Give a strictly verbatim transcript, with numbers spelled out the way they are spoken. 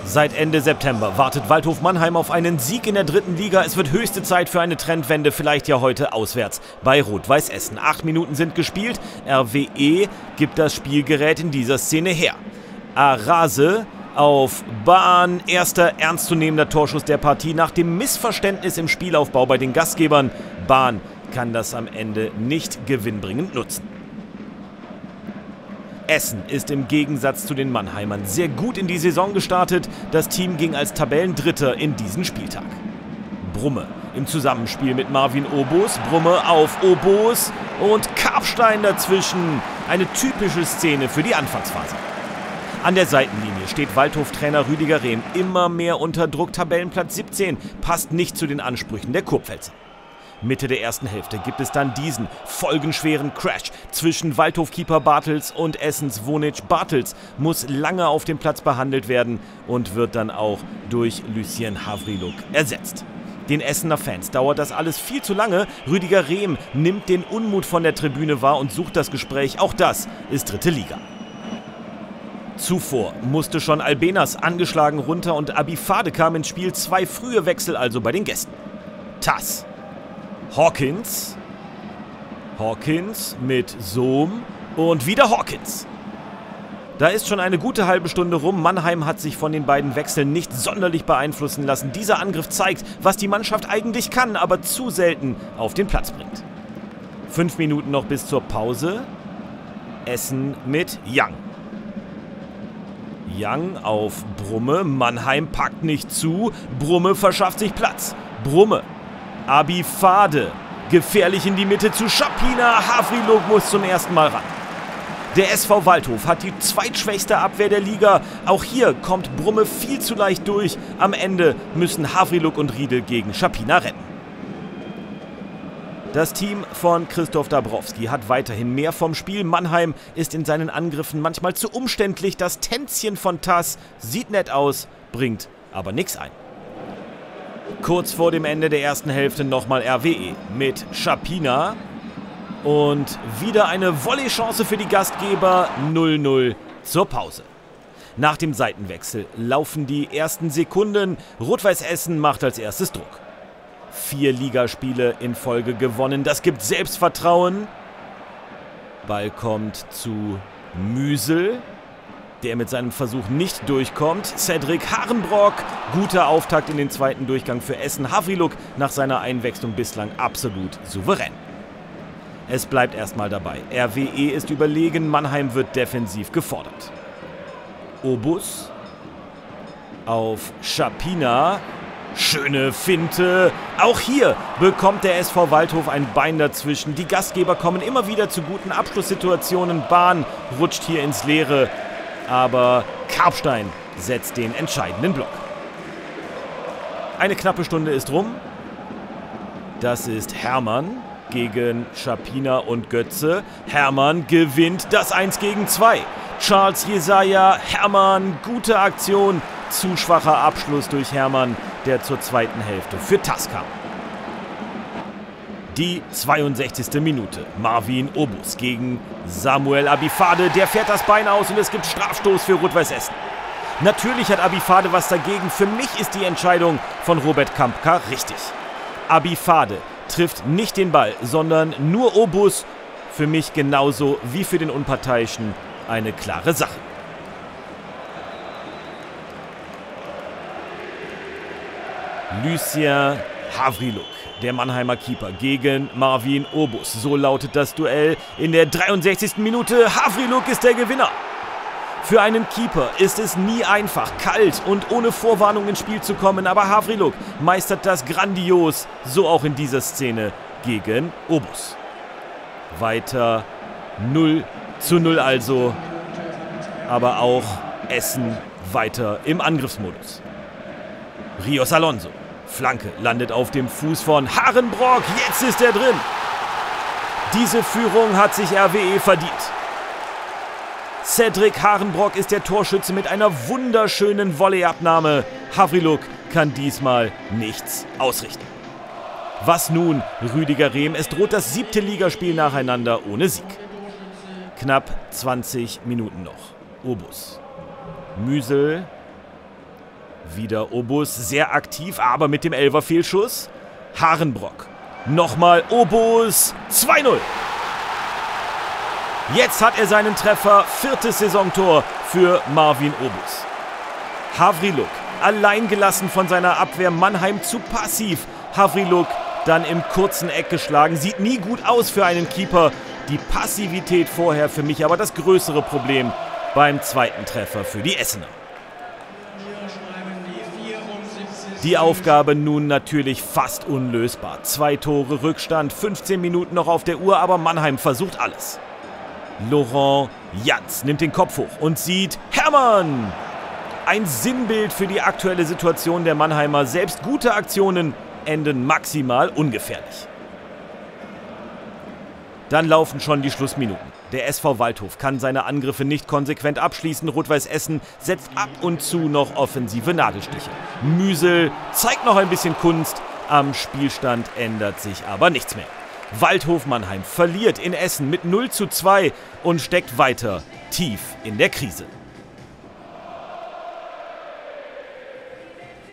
Seit Ende September wartet Waldhof Mannheim auf einen Sieg in der dritten Liga. Es wird höchste Zeit für eine Trendwende, vielleicht ja heute auswärts bei Rot-Weiß Essen. Acht Minuten sind gespielt. R W E gibt das Spielgerät in dieser Szene her. Arase auf Bahn. Erster ernstzunehmender Torschuss der Partie nach dem Missverständnis im Spielaufbau bei den Gastgebern. Bahn kann das am Ende nicht gewinnbringend nutzen. Essen ist im Gegensatz zu den Mannheimern sehr gut in die Saison gestartet. Das Team ging als Tabellendritter in diesen Spieltag. Brumme im Zusammenspiel mit Marvin Obus. Brumme auf Obus und Karpstein dazwischen. Eine typische Szene für die Anfangsphase. An der Seitenlinie steht Waldhof-Trainer Rüdiger Rehm immer mehr unter Druck. Tabellenplatz siebzehn passt nicht zu den Ansprüchen der Kurpfälzer. Mitte der ersten Hälfte gibt es dann diesen folgenschweren Crash zwischen Waldhof-Keeper Bartels und Essens Wonic. Bartels muss lange auf dem Platz behandelt werden und wird dann auch durch Lucien Havriluk ersetzt. Den Essener Fans dauert das alles viel zu lange. Rüdiger Rehm nimmt den Unmut von der Tribüne wahr und sucht das Gespräch. Auch das ist dritte Liga. Zuvor musste schon Albenas angeschlagen runter und Abifade kam ins Spiel. Zwei frühe Wechsel also bei den Gästen. Tass. Hawkins, Hawkins mit Sohm und wieder Hawkins. Da ist schon eine gute halbe Stunde rum. Mannheim hat sich von den beiden Wechseln nicht sonderlich beeinflussen lassen. Dieser Angriff zeigt, was die Mannschaft eigentlich kann, aber zu selten auf den Platz bringt. Fünf Minuten noch bis zur Pause. Essen mit Young. Young auf Brumme. Mannheim packt nicht zu. Brumme verschafft sich Platz. Brumme. Abifade, gefährlich in die Mitte zu Schapina. Havriluk muss zum ersten Mal ran. Der S V Waldhof hat die zweitschwächste Abwehr der Liga. Auch hier kommt Brumme viel zu leicht durch. Am Ende müssen Havriluk und Riedel gegen Schapina retten. Das Team von Christoph Dabrowski hat weiterhin mehr vom Spiel. Mannheim ist in seinen Angriffen manchmal zu umständlich. Das Tänzchen von Tass sieht nett aus, bringt aber nichts ein. Kurz vor dem Ende der ersten Hälfte nochmal R W E mit Schapina. Und wieder eine Volleychance für die Gastgeber. null null zur Pause. Nach dem Seitenwechsel laufen die ersten Sekunden. Rot-Weiß Essen macht als erstes Druck. Vier Ligaspiele in Folge gewonnen. Das gibt Selbstvertrauen. Ball kommt zu Müsel, der mit seinem Versuch nicht durchkommt. Cedric Harenbrock, guter Auftakt in den zweiten Durchgang für Essen. Havriluk nach seiner Einwechslung bislang absolut souverän. Es bleibt erstmal dabei. R W E ist überlegen, Mannheim wird defensiv gefordert. Obus auf Schapina. Schöne Finte. Auch hier bekommt der S V Waldhof ein Bein dazwischen. Die Gastgeber kommen immer wieder zu guten Abschlusssituationen. Bahn rutscht hier ins Leere. Aber Karpstein setzt den entscheidenden Block. Eine knappe Stunde ist rum. Das ist Hermann gegen Schapina und Götze. Hermann gewinnt das eins gegen zwei. Charles Jesaja, Hermann, gute Aktion. Zu schwacher Abschluss durch Hermann, der zur zweiten Hälfte für Tass kam. Die zweiundsechzigste Minute. Marvin Obus gegen Samuel Abifade. Der fährt das Bein aus und es gibt Strafstoß für Rot-Weiß Essen. Natürlich hat Abifade was dagegen. Für mich ist die Entscheidung von Robert Kampka richtig. Abifade trifft nicht den Ball, sondern nur Obus. Für mich genauso wie für den Unparteiischen eine klare Sache. Lucien Havriluk, der Mannheimer Keeper, gegen Marvin Obus. So lautet das Duell in der dreiundsechzigsten Minute. Havriluk ist der Gewinner. Für einen Keeper ist es nie einfach, kalt und ohne Vorwarnung ins Spiel zu kommen. Aber Havriluk meistert das grandios, so auch in dieser Szene gegen Obus. Weiter null zu null also, aber auch Essen weiter im Angriffsmodus. Rios Alonso. Flanke landet auf dem Fuß von Harenbrock. Jetzt ist er drin. Diese Führung hat sich R W E verdient. Cedric Harenbrock ist der Torschütze mit einer wunderschönen Volleyabnahme. Havriluk kann diesmal nichts ausrichten. Was nun, Rüdiger Rehm? Es droht das siebte Ligaspiel nacheinander ohne Sieg. Knapp zwanzig Minuten noch. Obus. Müsel. Wieder Obus, sehr aktiv, aber mit dem Elfer-Fehlschuss. Harenbrock. Nochmal Obus. zwei null. Jetzt hat er seinen Treffer. Viertes Saisontor für Marvin Obus. Havriluk, allein gelassen von seiner Abwehr. Mannheim zu passiv. Havriluk dann im kurzen Eck geschlagen. Sieht nie gut aus für einen Keeper. Die Passivität vorher für mich aber das größere Problem beim zweiten Treffer für die Essener. Die Aufgabe nun natürlich fast unlösbar. Zwei Tore Rückstand, fünfzehn Minuten noch auf der Uhr, aber Mannheim versucht alles. Laurent Jans nimmt den Kopf hoch und sieht Herrmann. Ein Sinnbild für die aktuelle Situation der Mannheimer. Selbst gute Aktionen enden maximal ungefährlich. Dann laufen schon die Schlussminuten. Der S V Waldhof kann seine Angriffe nicht konsequent abschließen. Rot-Weiß Essen setzt ab und zu noch offensive Nadelstiche. Müsel zeigt noch ein bisschen Kunst. Am Spielstand ändert sich aber nichts mehr. Waldhof Mannheim verliert in Essen mit null zu zwei und steckt weiter tief in der Krise.